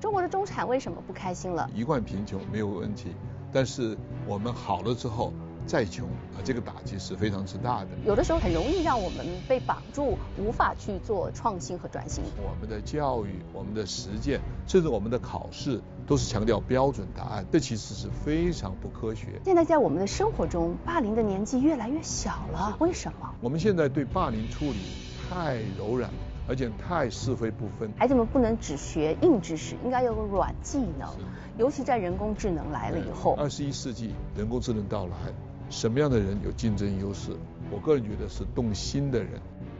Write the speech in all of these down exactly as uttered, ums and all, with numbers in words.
中国的中产为什么不开心了？ 一贯贫穷没有问题，但是我们好了之后再穷啊，这个打击是非常之大的。 有的时候很容易让我们被绑住，无法去做创新和转型。 我们的教育、我们的实践，甚至我们的考试，都是强调标准答案，这其实是非常不科学。 现在在我们的生活中，霸凌的年纪越来越小了，为什么？ 我们现在对霸凌处理太柔软，而且太是非不分。 孩子们不能只学硬知识，应该有个软技能，尤其在人工智能来了以后。 二十一世纪人工智能到来，什么样的人有竞争优势？我个人觉得是动心的人。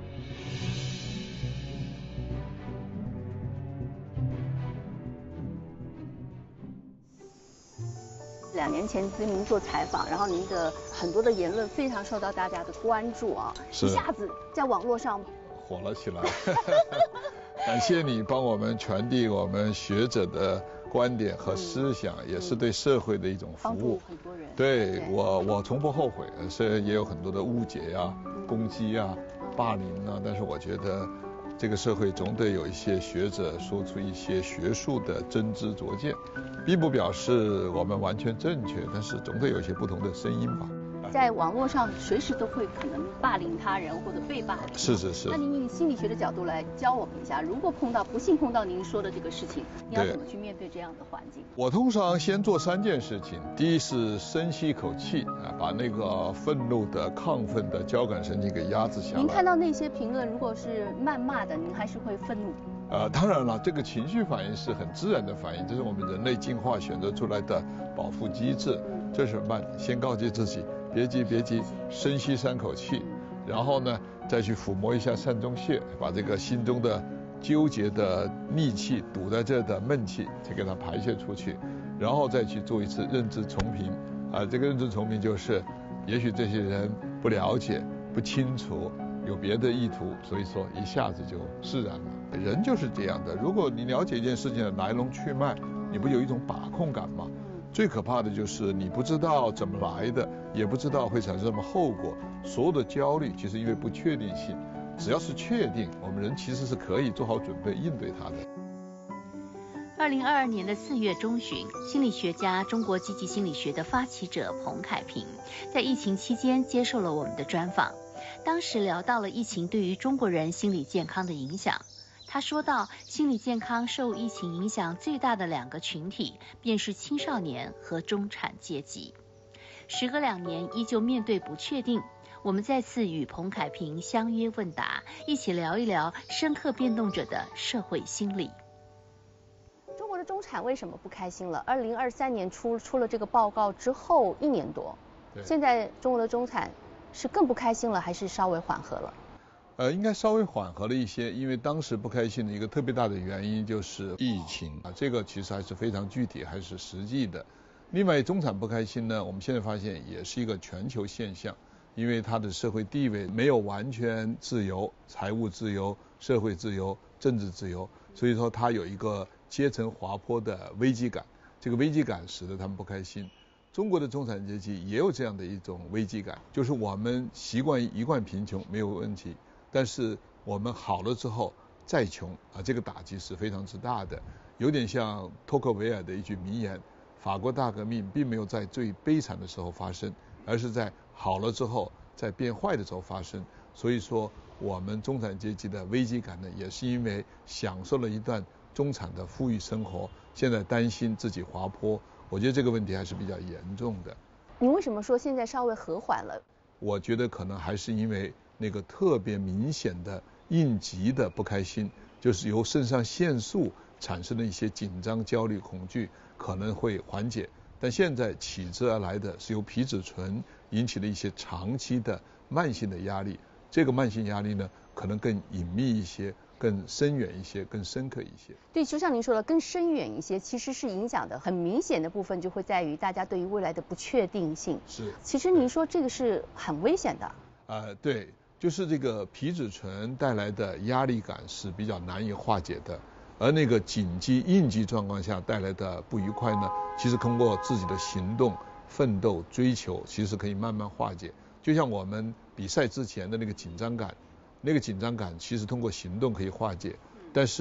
两年前跟您做采访，然后您的很多的言论非常受到大家的关注啊，一下子在网络上火了起来。感谢你帮我们传递我们学者的观点和思想，嗯、也是对社会的一种服务。 帮助很多人。 对, 对我，我从不后悔。虽然也有很多的误解呀、啊、攻击啊、霸凌啊，但是我觉得这个社会总得有一些学者说出一些学术的真知灼见，并不表示我们完全正确，但是总得有一些不同的声音吧。 在网络上随时都会可能霸凌他人或者被霸凌。 是是是。 那您以心理学的角度来教我们一下，如果碰到不幸碰到您说的这个事情，你要怎么去面对这样的环境？ 我通常先做三件事情，第一是深吸一口气啊，把那个愤怒的、亢奋的交感神经给压制下来。 您看到那些评论，如果是谩骂的，您还是会愤怒？ 呃，当然了，这个情绪反应是很自然的反应，这是我们人类进化选择出来的保护机制。这是慢，先告诫自己。别急，别急，深吸三口气，然后呢，再去抚摸一下膻中穴，把这个心中的纠结的戾气、堵在这的闷气，再给它排泄出去，然后再去做一次认知重评。啊，这个认知重评就是，也许这些人不了解、不清楚，有别的意图，所以说一下子就释然了。人就是这样的，如果你了解一件事情的来龙去脉，你不有一种把控感吗？最可怕的就是你不知道怎么来的，也不知道会产生什么后果。所有的焦虑其实因为不确定性，只要是确定，我们人其实是可以做好准备应对它的。 二零二二年的四月中旬，心理学家、中国积极心理学的发起者彭凯平在疫情期间接受了我们的专访，当时聊到了疫情对于中国人心理健康的影响。他说到，心理健康受疫情影响最大的两个群体，便是青少年和中产阶级。时隔两年，依旧面对不确定，我们再次与彭凯平相约问答，一起聊一聊深刻变动者的社会心理。 中国的中产为什么不开心了？二零二三年出出了这个报告之后一年多，现在中国的中产是更不开心了，还是稍微缓和了？ 呃，应该稍微缓和了一些，因为当时不开心的一个特别大的原因就是疫情啊，这个其实还是非常具体，还是实际的。另外，中产不开心呢，我们现在发现也是一个全球现象，因为他的社会地位没有完全自由，财务自由、社会自由、政治自由，所以说他有一个阶层滑坡的危机感，这个危机感使得他们不开心。中国的中产阶级也有这样的一种危机感，就是我们习惯一贯贫穷没有问题。但是我们好了之后再穷啊，这个打击是非常之大的，有点像托克维尔的一句名言：法国大革命并没有在最悲惨的时候发生，而是在好了之后，在变坏的时候发生。所以说，我们中产阶级的危机感呢，也是因为享受了一段中产的富裕生活，现在担心自己滑坡。我觉得这个问题还是比较严重的。 你为什么说现在稍微和缓了？ 我觉得可能还是因为那个特别明显的应急的不开心，就是由肾上腺素产生的一些紧张、焦虑、恐惧可能会缓解，但现在起之而来的是由皮质醇引起的一些长期的慢性的压力，这个慢性压力呢可能更隐秘一些、更深远一些、更深刻一些。 对，就像您说的，更深远一些，其实是影响的很明显的部分就会在于大家对于未来的不确定性。 是， 其实您说这个是很危险的。啊、 呃，对。就是这个皮质醇带来的压力感是比较难以化解的，而那个紧急应急状况下带来的不愉快呢，其实通过自己的行动、奋斗、追求，其实可以慢慢化解。就像我们比赛之前的那个紧张感，那个紧张感其实通过行动可以化解，但是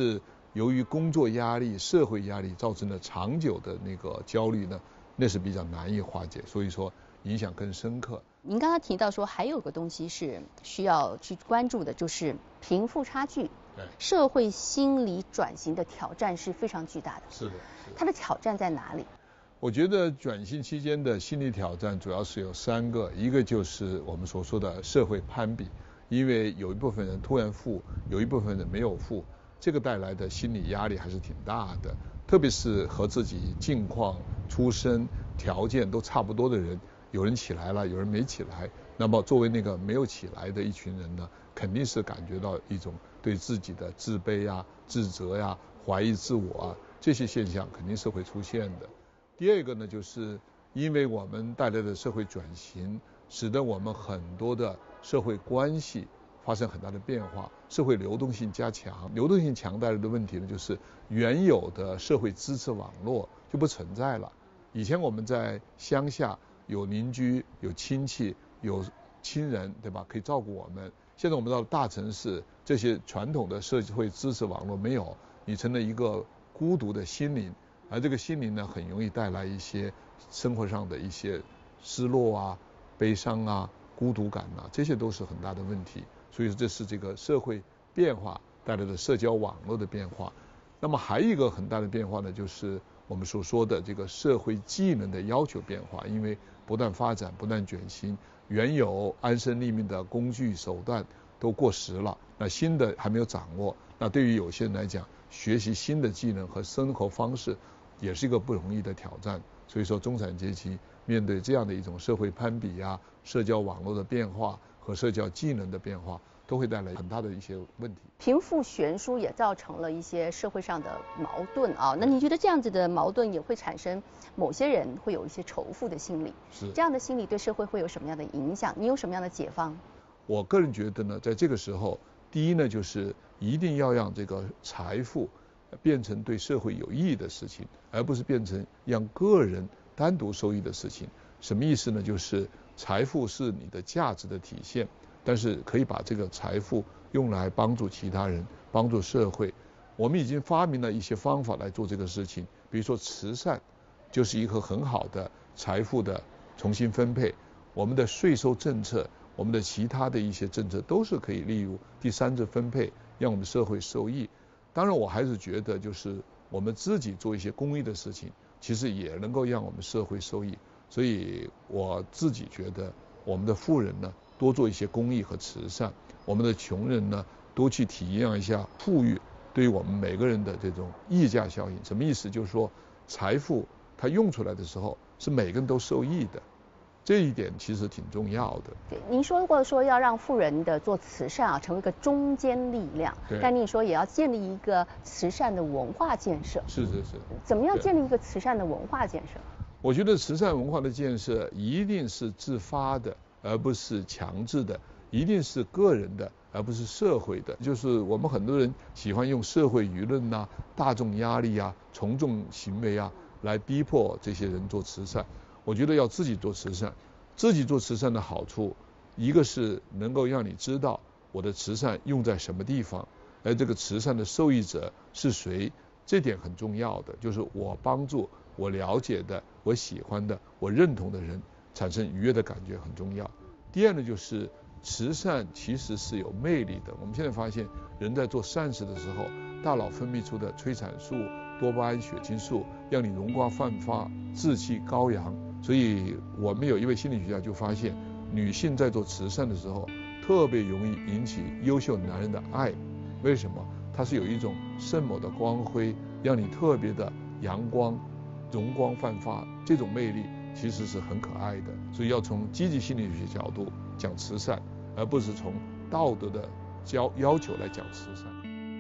由于工作压力、社会压力造成的长久的那个焦虑呢，那是比较难以化解，所以说影响更深刻。 您刚刚提到说还有个东西是需要去关注的，就是贫富差距。 对， 社会心理转型的挑战是非常巨大的。 是的，是的。 它的挑战在哪里？ 我觉得转型期间的心理挑战主要是有三个，一个就是我们所说的社会攀比，因为有一部分人突然富，有一部分人没有富，这个带来的心理压力还是挺大的，特别是和自己境况、出身、条件都差不多的人，有人起来了，有人没起来，那么作为那个没有起来的一群人呢，肯定是感觉到一种对自己的自卑啊、自责呀、啊、怀疑自我啊，这些现象肯定是会出现的。第二个呢，就是因为我们带来的社会转型，使得我们很多的社会关系发生很大的变化，社会流动性加强。流动性强带来的问题呢，就是原有的社会支持网络就不存在了。以前我们在乡下有邻居、有亲戚、有亲人，对吧？可以照顾我们。现在我们到了大城市，这些传统的社会支持网络没有，你成了一个孤独的心灵，而这个心灵呢，很容易带来一些生活上的一些失落啊、悲伤啊、孤独感啊，这些都是很大的问题。所以说，这是这个社会变化带来的社交网络的变化。那么还有一个很大的变化呢，就是我们所说的这个社会技能的要求变化，因为不断发展、不断卷型，原有安身立命的工具手段都过时了，那新的还没有掌握。那对于有些人来讲，学习新的技能和生活方式也是一个不容易的挑战。所以说，中产阶级面对这样的一种社会攀比啊、社交网络的变化和社交技能的变化，都会带来很大的一些问题。 贫富悬殊也造成了一些社会上的矛盾啊。那你觉得这样子的矛盾也会产生某些人会有一些仇富的心理？ 是这样的心理对社会会有什么样的影响？你有什么样的解方？ 我个人觉得呢，在这个时候，第一呢，就是一定要让这个财富变成对社会有意义的事情，而不是变成让个人单独受益的事情。什么意思呢？就是财富是你的价值的体现，但是可以把这个财富用来帮助其他人，帮助社会。我们已经发明了一些方法来做这个事情，比如说慈善，就是一个很好的财富的重新分配。我们的税收政策，我们的其他的一些政策都是可以利用第三次分配，让我们社会受益。当然，我还是觉得就是我们自己做一些公益的事情，其实也能够让我们社会受益。所以我自己觉得，我们的富人呢，多做一些公益和慈善；我们的穷人呢，多去体验一下富裕对于我们每个人的这种溢价效应。什么意思？就是说，财富它用出来的时候，是每个人都受益的。这一点其实挺重要的。 对，您说过说要让富人的做慈善啊，成为一个中坚力量。 对。 但你说也要建立一个慈善的文化建设。 是是是。 怎么样建立一个慈善的文化建设？ 我觉得慈善文化的建设一定是自发的，而不是强制的；一定是个人的，而不是社会的。就是我们很多人喜欢用社会舆论呐、大众压力啊、从众行为啊来逼迫这些人做慈善。我觉得要自己做慈善，自己做慈善的好处，一个是能够让你知道我的慈善用在什么地方，而这个慈善的受益者是谁，这点很重要的，就是我帮助我了解的、我喜欢的、我认同的人产生愉悦的感觉很重要。第二呢，就是慈善其实是有魅力的。我们现在发现，人在做善事的时候，大脑分泌出的催产素、多巴胺、血清素，让你容光焕发、志气高扬。所以我们有一位心理学家就发现，女性在做慈善的时候，特别容易引起优秀男人的爱。为什么？它是有一种圣母的光辉，让你特别的阳光、容光焕发，这种魅力其实是很可爱的。所以要从积极心理学角度讲慈善，而不是从道德的要要求来讲慈善。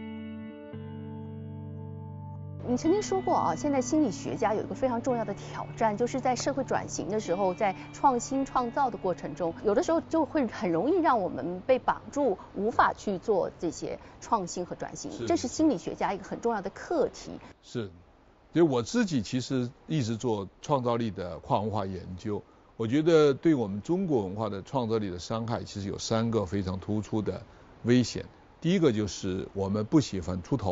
你曾经说过啊，现在心理学家有一个非常重要的挑战，就是在社会转型的时候，在创新创造的过程中，有的时候就会很容易让我们被绑住，无法去做这些创新和转型。这是心理学家一个很重要的课题。 是，所以我自己其实一直做创造力的跨文化研究。我觉得对我们中国文化的创造力的伤害，其实有三个非常突出的危险。第一个就是我们不喜欢出头，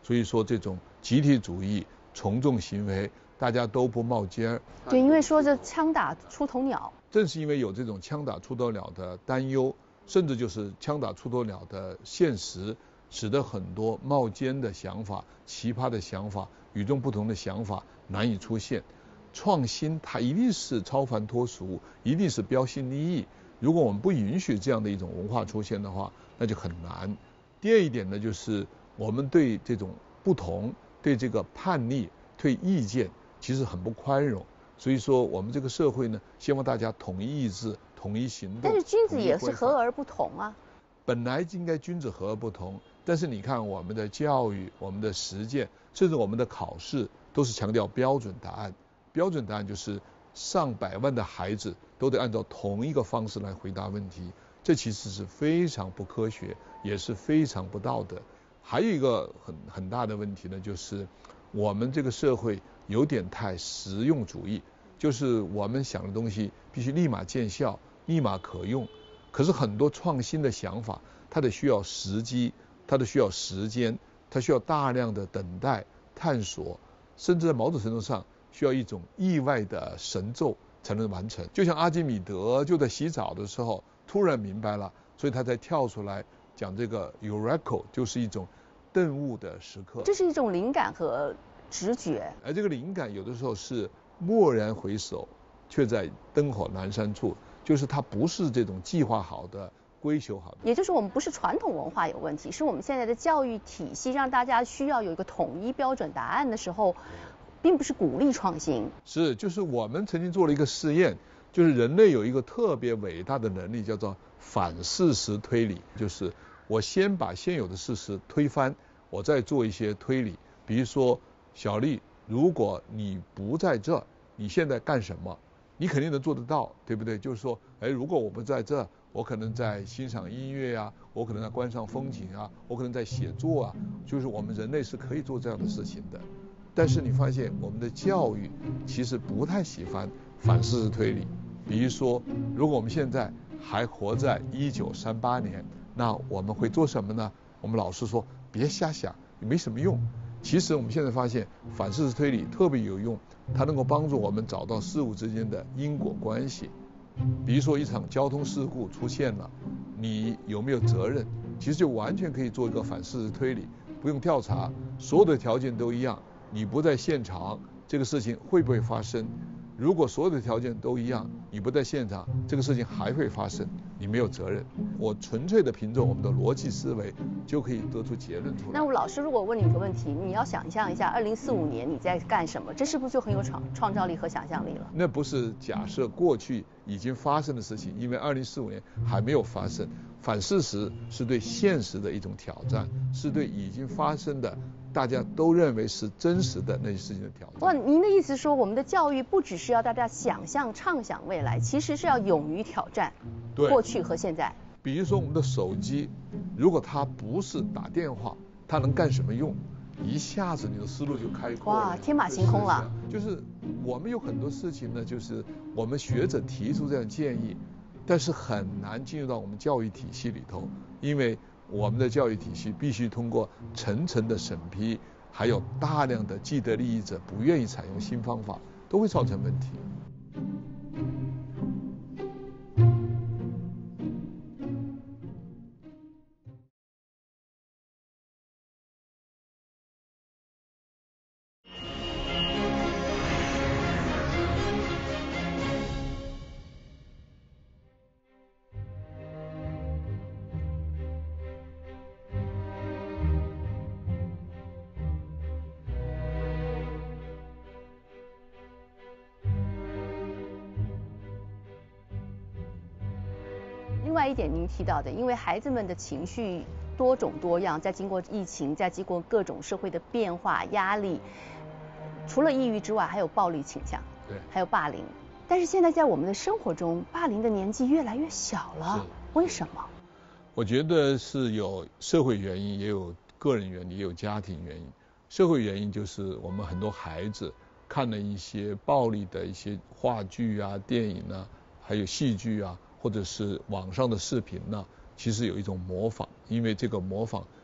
所以说这种集体主义、从众行为，大家都不冒尖儿。 对，因为说这枪打出头鸟。 正是因为有这种枪打出头鸟的担忧，甚至就是枪打出头鸟的现实，使得很多冒尖的想法、奇葩的想法、与众不同的想法难以出现。创新它一定是超凡脱俗，一定是标新立异。如果我们不允许这样的一种文化出现的话，那就很难。第二一点呢，就是我们对这种不同、对这个叛逆、对意见，其实很不宽容。所以说，我们这个社会呢，希望大家统一意志、统一行动。 但是君子也是和而不同啊。 本来应该君子和而不同，但是你看我们的教育、我们的实践，甚至我们的考试，都是强调标准答案。标准答案就是上百万的孩子都得按照同一个方式来回答问题，这其实是非常不科学，也是非常不道德。还有一个很很大的问题呢，就是我们这个社会有点太实用主义，就是我们想的东西必须立马见效、立马可用。可是很多创新的想法，它得需要时机，它得需要时间，它需要大量的等待、探索，甚至在某种程度上需要一种意外的神咒才能完成。就像阿基米德就在洗澡的时候突然明白了，所以他才跳出来讲这个 Eureka， 就是一种顿悟的时刻。 这是一种灵感和直觉。 而这个灵感有的时候是蓦然回首，却在灯火阑珊处，就是它不是这种计划好的、规修好的。 也就是我们不是传统文化有问题，是我们现在的教育体系让大家需要有一个统一标准答案的时候，并不是鼓励创新。 是，就是我们曾经做了一个试验，就是人类有一个特别伟大的能力，叫做反事实推理，就是我先把现有的事实推翻，我再做一些推理。比如说，小丽，如果你不在这，你现在干什么？你肯定能做得到，对不对？就是说，哎，如果我不在这，我可能在欣赏音乐啊，我可能在观赏风景啊，我可能在写作啊，就是我们人类是可以做这样的事情的。但是你发现我们的教育其实不太喜欢反事实推理。比如说，如果我们现在还活在一九三八年，那我们会做什么呢？我们老师说别瞎想，没什么用。其实我们现在发现反事实推理特别有用，它能够帮助我们找到事物之间的因果关系。比如说一场交通事故出现了，你有没有责任？其实就完全可以做一个反事实推理，不用调查，所有的条件都一样，你不在现场，这个事情会不会发生？如果所有的条件都一样，你不在现场，这个事情还会发生，你没有责任。我纯粹的凭着我们的逻辑思维就可以得出结论出来。 那我老师如果问你一个问题，你要想象一下二零四五年你在干什么，这是不是就很有创创造力和想象力了？ 那不是假设过去已经发生的事情，因为二零四五年还没有发生。反事实是对现实的一种挑战，是对已经发生的大家都认为是真实的那些事情的挑战。 哇，您的意思说我们的教育不只是要大家想象畅想未来，其实是要勇于挑战过去和现在。 比如说我们的手机，如果它不是打电话，它能干什么用？一下子你的思路就开阔了， 哇，天马行空了。 就是我们有很多事情呢，就是我们学者提出这样建议，但是很难进入到我们教育体系里头，因为我们的教育体系必须通过层层的审批，还有大量的既得利益者不愿意采用新方法，都会造成问题。 另外一点您提到的，因为孩子们的情绪多种多样，在经过疫情，在经过各种社会的变化压力，除了抑郁之外，还有暴力倾向， 对， 还有霸凌。但是现在在我们的生活中，霸凌的年纪越来越小了，为什么？ 我觉得是有社会原因，也有个人原因，也有家庭原因。社会原因就是我们很多孩子看了一些暴力的一些话剧啊、电影啊，还有戏剧啊，或者是网上的视频呢、啊，其实有一种模仿，因为这个模仿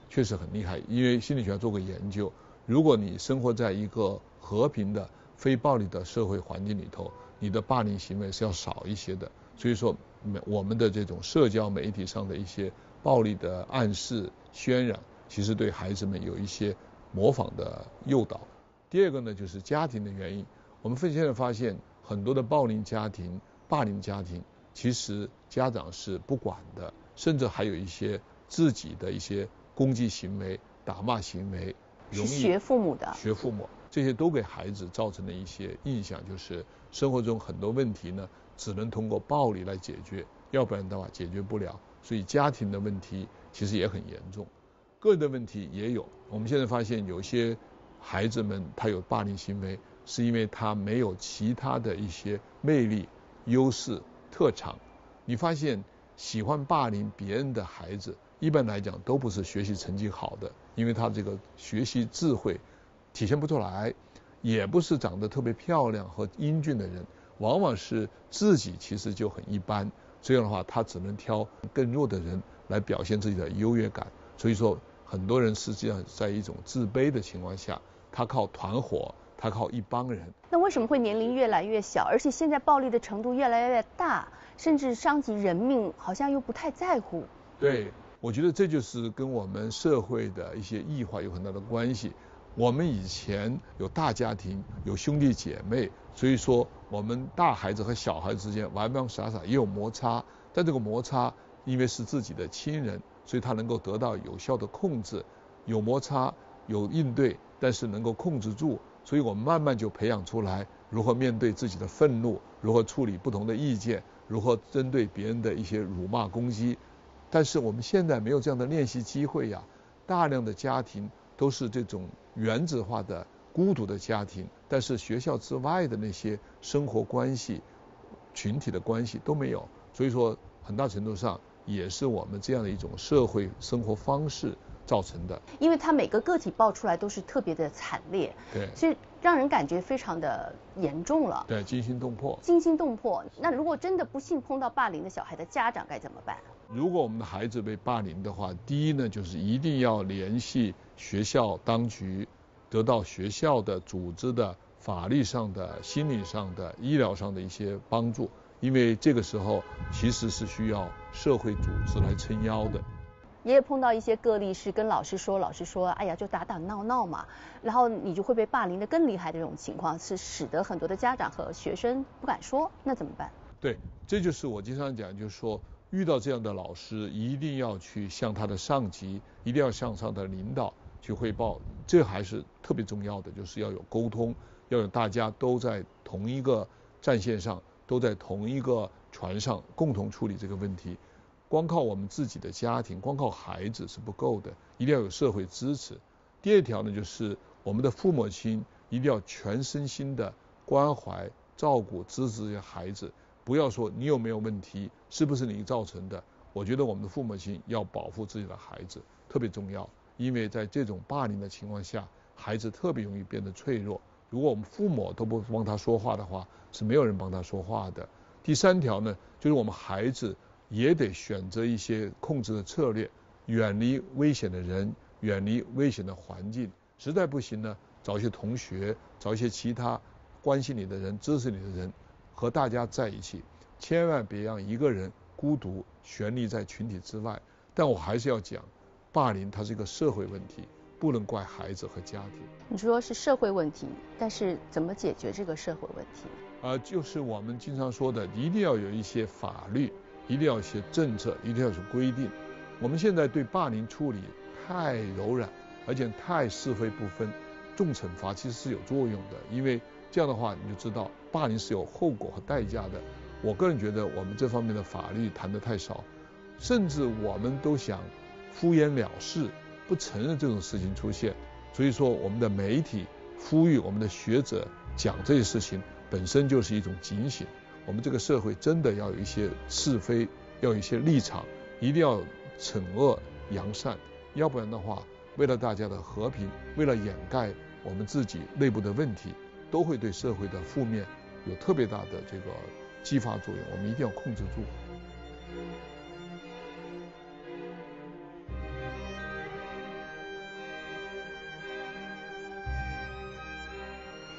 确实很厉害。因为心理学家做过研究，如果你生活在一个和平的非暴力的社会环境里头，你的霸凌行为是要少一些的。所以说我们的这种社交媒体上的一些暴力的暗示渲染，其实对孩子们有一些模仿的诱导。第二个呢，就是家庭的原因。我们现在发现很多的暴力家庭、霸凌家庭，其实家长是不管的，甚至还有一些自己的一些攻击行为、打骂行为，容易是学父母的， 学父母，这些都给孩子造成了一些印象，就是生活中很多问题呢，只能通过暴力来解决，要不然的话解决不了。所以家庭的问题其实也很严重，个人的问题也有。我们现在发现有些孩子们他有霸凌行为，是因为他没有其他的一些魅力、优势、特长。你发现喜欢霸凌别人的孩子，一般来讲都不是学习成绩好的，因为他这个学习智慧体现不出来，也不是长得特别漂亮和英俊的人，往往是自己其实就很一般，这样的话他只能挑更弱的人来表现自己的优越感。所以说很多人实际上在一种自卑的情况下，他靠团伙，他靠一帮人。 那为什么会年龄越来越小，而且现在暴力的程度越来越大，甚至伤及人命，好像又不太在乎？ 对，我觉得这就是跟我们社会的一些异化有很大的关系。我们以前有大家庭，有兄弟姐妹，所以说我们大孩子和小孩子之间玩玩耍耍也有摩擦，但这个摩擦因为是自己的亲人，所以他能够得到有效的控制，有摩擦有应对，但是能够控制住，所以我们慢慢就培养出来如何面对自己的愤怒，如何处理不同的意见，如何针对别人的一些辱骂攻击。但是我们现在没有这样的练习机会呀，大量的家庭都是这种原子化的孤独的家庭，但是学校之外的那些生活关系、群体的关系都没有，所以说很大程度上也是我们这样的一种社会生活方式造成的。 因为他每个个体爆出来都是特别的惨烈， 对， 所以让人感觉非常的严重了， 对，惊心动魄。 惊心动魄。那如果真的不幸碰到霸凌的小孩的家长该怎么办？ 如果我们的孩子被霸凌的话，第一呢，就是一定要联系学校当局，得到学校的组织的法律上的、心理上的、医疗上的一些帮助，因为这个时候其实是需要社会组织来撑腰的。 也有碰到一些个例是跟老师说，老师说哎呀就打打闹闹嘛，然后你就会被霸凌的更厉害的这种情况，是使得很多的家长和学生不敢说，那怎么办？ 对，这就是我经常讲，就是说遇到这样的老师，一定要去向他的上级，一定要向他的领导去汇报，这还是特别重要的，就是要有沟通，要有大家都在同一个战线上，都在同一个船上，共同处理这个问题。光靠我们自己的家庭，光靠孩子是不够的，一定要有社会支持。第二条呢，就是我们的父母亲一定要全身心的关怀、照顾、支持这些孩子，不要说你有没有问题，是不是你造成的。我觉得我们的父母亲要保护自己的孩子特别重要，因为在这种霸凌的情况下，孩子特别容易变得脆弱。如果我们父母都不帮他说话的话，是没有人帮他说话的。第三条呢，就是我们孩子也得选择一些控制的策略，远离危险的人，远离危险的环境。实在不行呢，找一些同学，找一些其他关心你的人、支持你的人，和大家在一起，千万别让一个人孤独悬立在群体之外。但我还是要讲，霸凌它是一个社会问题，不能怪孩子和家庭。 你说是社会问题，但是怎么解决这个社会问题？ 呃，就是我们经常说的，一定要有一些法律，一定要有一些政策，一定要有规定。我们现在对霸凌处理太柔软，而且太是非不分，重惩罚其实是有作用的，因为这样的话你就知道霸凌是有后果和代价的。我个人觉得我们这方面的法律谈得太少，甚至我们都想敷衍了事，不承认这种事情出现。所以说我们的媒体呼吁我们的学者讲这些事情，本身就是一种警醒。我们这个社会真的要有一些是非，要有一些立场，一定要惩恶扬善，要不然的话，为了大家的和平，为了掩盖我们自己内部的问题，都会对社会的负面有特别大的这个激发作用，我们一定要控制住。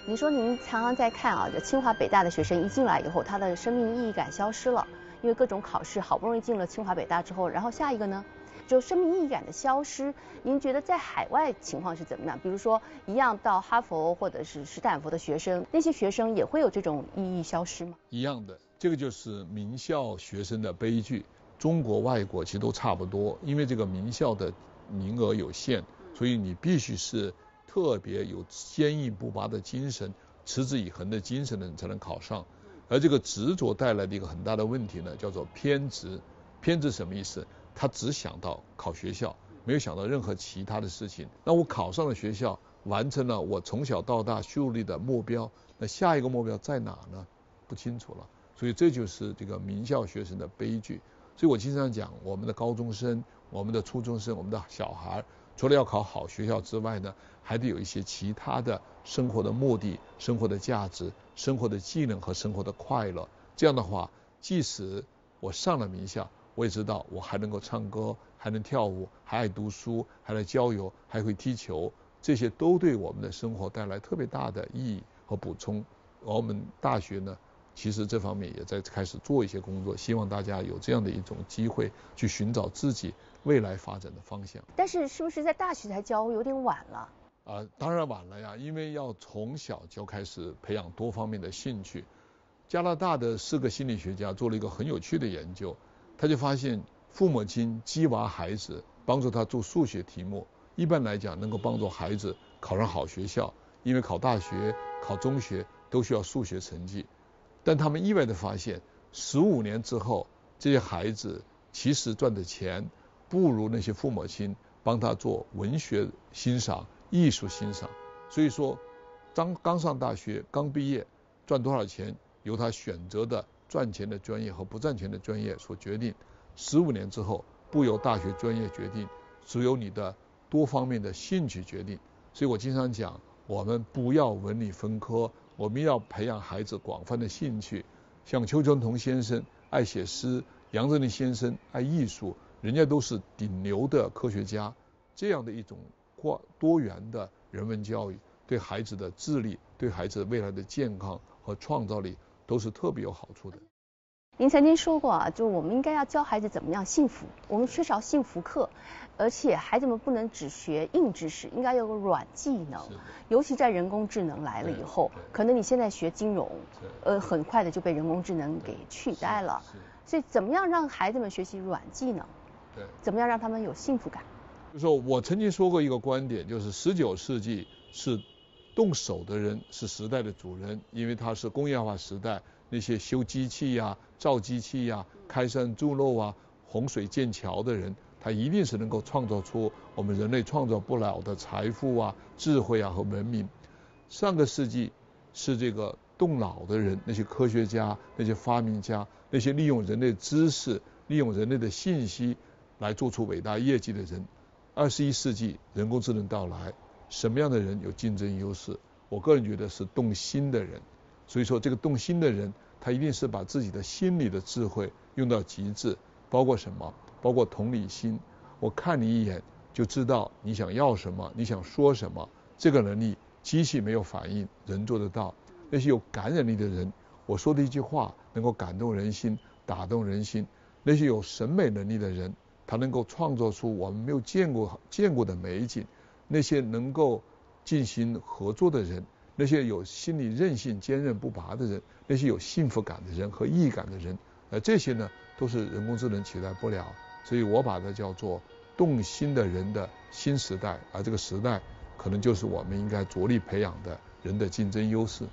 你说您常常在看啊，清华北大的学生一进来以后，他的生命意义感消失了，因为各种考试好不容易进了清华北大之后，然后下一个呢，就生命意义感的消失。您觉得在海外情况是怎么样？比如说一样到哈佛或者是斯坦福的学生，那些学生也会有这种意义消失吗？ 一样的，这个就是名校学生的悲剧。中国外国其实都差不多，因为这个名校的名额有限，所以你必须是特别有坚毅不拔的精神、持之以恒的精神的人才能考上。而这个执着带来的一个很大的问题呢，叫做偏执。偏执什么意思？他只想到考学校，没有想到任何其他的事情。那我考上了学校，完成了我从小到大树立的目标，那下一个目标在哪呢？不清楚了。所以这就是这个名校学生的悲剧。所以我经常讲，我们的高中生、我们的初中生、我们的小孩，除了要考好学校之外呢，还得有一些其他的生活的目的、生活的价值、生活的技能和生活的快乐。这样的话，即使我上了名校，我也知道我还能够唱歌，还能跳舞，还爱读书，还能郊游，还会踢球，这些都对我们的生活带来特别大的意义和补充。而我们大学呢，其实这方面也在开始做一些工作，希望大家有这样的一种机会去寻找自己未来发展的方向。 但是是不是在大学才教有点晚了？啊、 呃，当然晚了呀，因为要从小就开始培养多方面的兴趣。加拿大的四个心理学家做了一个很有趣的研究，他就发现父母亲激娃孩子，帮助他做数学题目，一般来讲能够帮助孩子考上好学校，因为考大学、考中学都需要数学成绩。但他们意外地发现，十五年之后，这些孩子其实赚的钱不如那些父母亲帮他做文学欣赏、艺术欣赏。所以说，刚刚上大学、刚毕业，赚多少钱由他选择的赚钱的专业和不赚钱的专业所决定。十五年之后，不由大学专业决定，只由你的多方面的兴趣决定。所以我经常讲，我们不要文理分科。我们要培养孩子广泛的兴趣，像邱春桐先生爱写诗，杨振宁先生爱艺术，人家都是顶流的科学家。这样的一种多元的人文教育，对孩子的智力、对孩子未来的健康和创造力都是特别有好处的。 您曾经说过啊，就是我们应该要教孩子怎么样幸福，我们缺少幸福课，而且孩子们不能只学硬知识，应该有个软技能，尤其在人工智能来了以后，可能你现在学金融，呃，很快的就被人工智能给取代了，所以怎么样让孩子们学习软技能？ 对， 怎么样让他们有幸福感？ 就是说我曾经说过一个观点，就是十九世纪是动手的人是时代的主人，因为它是工业化时代，那些修机器呀、造机器呀、开山筑路啊、洪水建桥的人，他一定是能够创造出我们人类创造不了的财富啊、智慧啊和文明。上个世纪是这个动脑的人，那些科学家、那些发明家、那些利用人类知识、利用人类的信息来做出伟大业绩的人。二十一世纪人工智能到来，什么样的人有竞争优势？我个人觉得是动心的人。所以说这个动心的人，他一定是把自己的心理的智慧用到极致，包括什么？包括同理心。我看你一眼就知道你想要什么，你想说什么。这个能力机器没有反应，人做得到。那些有感染力的人，我说的一句话能够感动人心、打动人心。那些有审美能力的人，他能够创造出我们没有见过见过的美景。那些能够进行合作的人，那些有心理韧性、坚韧不拔的人，那些有幸福感的人和意义感的人，呃，这些呢都是人工智能取代不了。所以我把它叫做动心的人的新时代，而这个时代可能就是我们应该着力培养的人的竞争优势。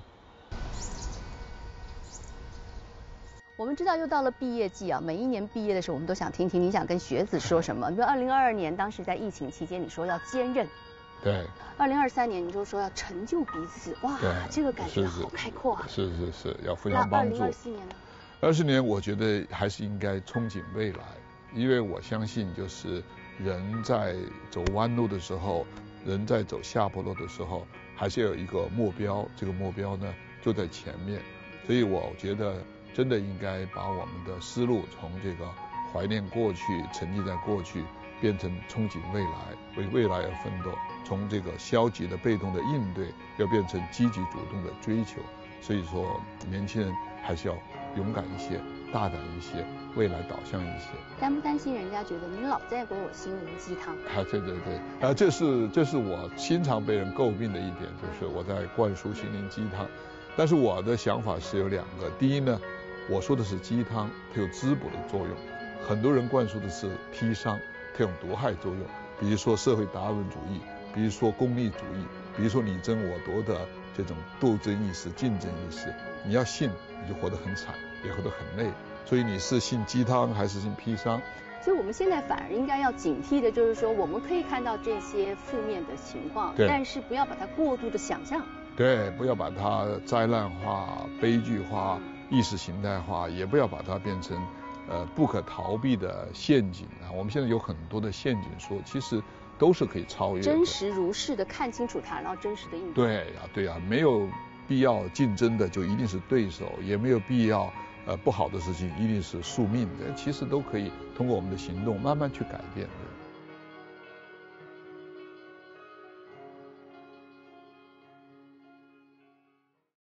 我们知道又到了毕业季啊，每一年毕业的时候，我们都想听听你想跟学子说什么。比如二零二二年，当时在疫情期间，你说要坚韧。 对。 二零二三年，你就说要成就彼此，哇，这个感觉好开阔啊。 是是是，要互相帮助。 那二零二四年呢？ 二十年，我觉得还是应该憧憬未来，因为我相信，就是人在走弯路的时候，人在走下坡路的时候，还是有一个目标，这个目标呢就在前面。所以我觉得真的应该把我们的思路从这个怀念过去、沉浸在过去， 变成憧憬未来，为未来而奋斗，从这个消极的被动的应对要变成积极主动的追求。所以说年轻人还是要勇敢一些，大胆一些，未来导向一些。 担不担心人家觉得您老在给我心灵鸡汤？ 啊，对对对，啊，这是这是我经常被人诟病的一点，就是我在灌输心灵鸡汤。但是我的想法是有两个，第一呢，我说的是鸡汤，它有滋补的作用；很多人灌输的是砒霜，它有毒害作用。比如说社会达尔文主义，比如说功利主义，比如说你争我夺的这种斗争意识、竞争意识，你要信，你就活得很惨，也活得很累。所以你是信鸡汤还是信砒霜？ 所以我们现在反而应该要警惕的，就是说我们可以看到这些负面的情况，但是不要把它过度的想象。 对，不要把它灾难化、悲剧化、意识形态化，也不要把它变成呃不可逃避的陷阱啊。我们现在有很多的陷阱说，其实都是可以超越的。 真实如是的看清楚它，然后真实的应对。 对呀，对呀，没有必要竞争的就一定是对手，也没有必要呃不好的事情一定是宿命的，其实都可以通过我们的行动慢慢去改变的。